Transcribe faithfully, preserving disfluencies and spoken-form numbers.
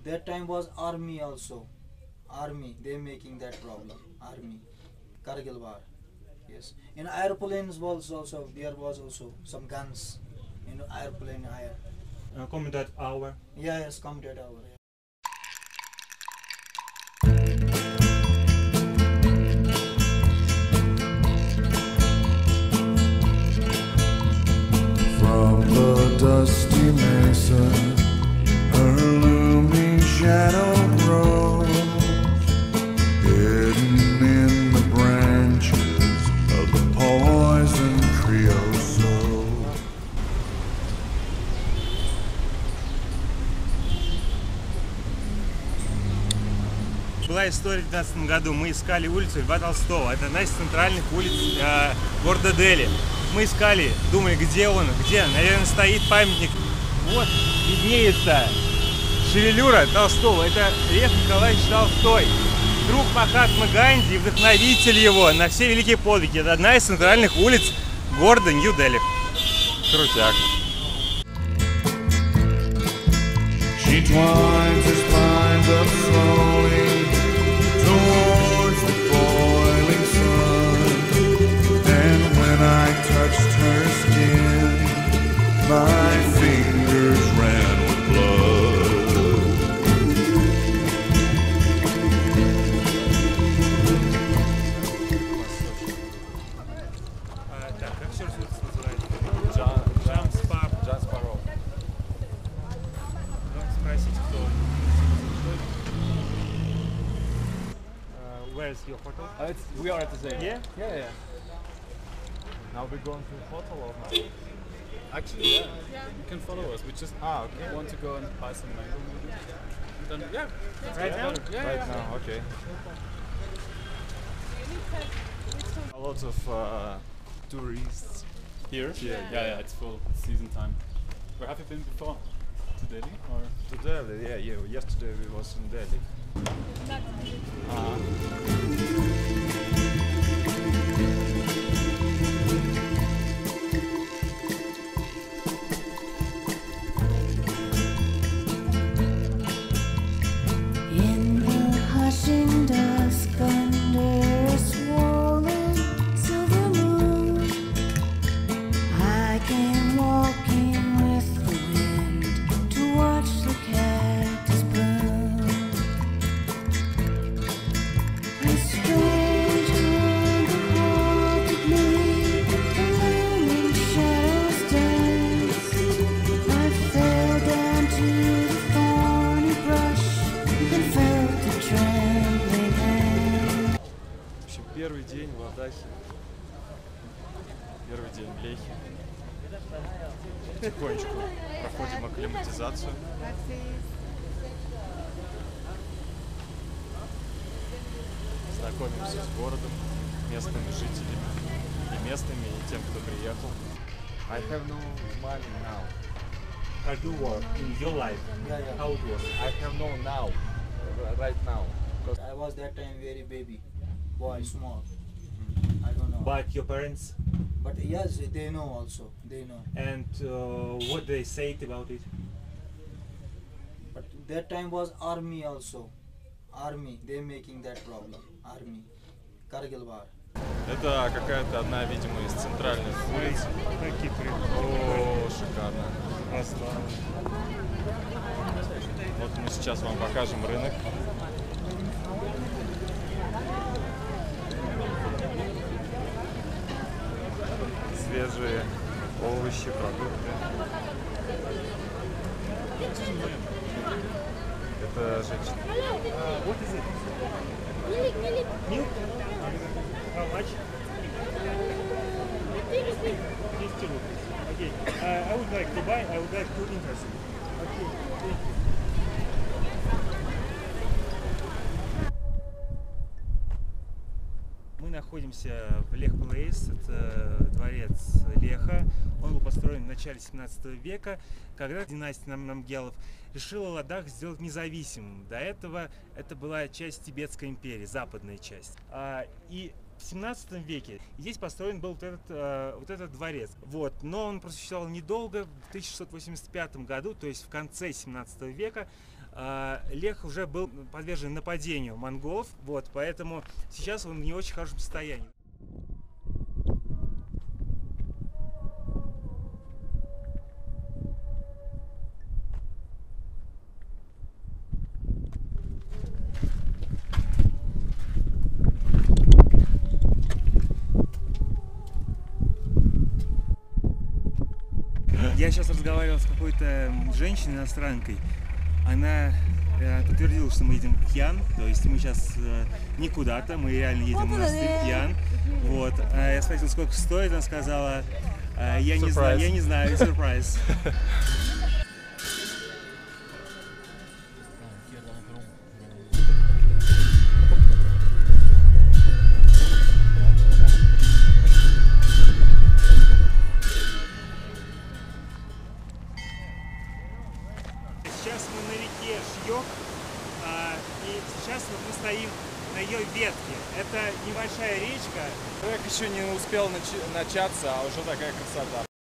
that time was army also. Army, they making that problem. Army, Kargil war. Yes. In airplanes was also there was also some guns in airplane air. Uh, combat hour. Yeah, yes, combat hour. Yeah. From the dusty mesa, her looming shadow grows, hidden in the branches of the poison creosote. Была история в две тысячи двенадцатом году. Мы искали улицу Льва Толстого. Это одна из центральных улиц э, города Дели. Мы искали, думали, где он, где. Наверное, стоит памятник. Вот виднеется шевелюра Толстого. Это Лев Николаевич Толстой. Друг Махатмы Ганди, вдохновитель его на все великие подвиги. Это одна из центральных улиц города Нью-Дели. Крутяк. She twines her spines up slowly towards the boiling sun, and when I touched her skin, my fingers ran with blood. А, так, как все называется? Джамс Паб. Джамс Паро. Спросить, кто. Uh, where is your hotel? Uh, it's, we are at the same. Yeah? Yeah, yeah. Now we're going to the hotel or not? Actually, yeah. You can follow us. We just Ah, okay. want to go and buy some mango maybe. And then, yeah. Right yeah, now? better. Yeah, Right yeah. now, okay. A lot of uh, tourists here. Yeah, yeah, yeah. It's full. It's season time. Where have you been before? To Delhi or? To Delhi, yeah, yeah. Yesterday we was in Delhi. In the hushing dusk under a swollen silver moon, I came walking with the wind to watch the cactus bloom. A stranger underhaunted me, the looming shadows danced. I fell down to the thorny brush and felt the trembling hand. В общем, первый день в Ладахе. Первый день в Лехе. Потихонечку проходим акклиматизацию. Знакомимся с городом, местными жителями, и местными, и тем, кто приехал. I have no money now. How do you work in your life? Yeah, yeah. How it was? I have no now, r- right now. I was that time very baby, boy, small. I don't know. But your parents But yes, they know also. They know. and uh, what they said about it? But that time was army also. Army, they making that problem. Army, Kargil war. Это какая-то одна, видимо, из центральных улиц. Какие О, шикарно. прикольные. Вот мы сейчас вам покажем рынок. Свежие овощи, продукты. Это женщина. What is it? Milk? How much? fifty rupees. Okay. Uh, I would like to buy. I would like to interest. Okay. Thank you. Мы находимся в Лех Плейс, это дворец Леха. Он был построен в начале семнадцатого века, когда династия Нам- Намгьялов решила Ладах сделать независимым. До этого это была часть Тибетской империи, западная часть. А, и в семнадцатом веке здесь построен был вот этот, э, вот этот дворец. Вот. Но он просуществовал недолго. В тысяча шестьсот восемьдесят пятом году, то есть в конце семнадцатого века, А, Лех уже был подвержен нападению монголов, вот, поэтому сейчас он в не очень хорошем состоянии. Я сейчас разговаривал с какой-то женщиной, иностранкой. Она э, подтвердила, что мы едем в Пхьян, то есть мы сейчас э, не куда-то, мы реально едем в монастырь Пхьян. Вот. А я спросил, сколько стоит, она сказала, э, я не знаю, я не знаю, сюрприз. Сейчас мы на реке Шьёк, а, и сейчас вот мы стоим на ее ветке. Это небольшая речка. Трек еще не успел начаться, а уже такая красота.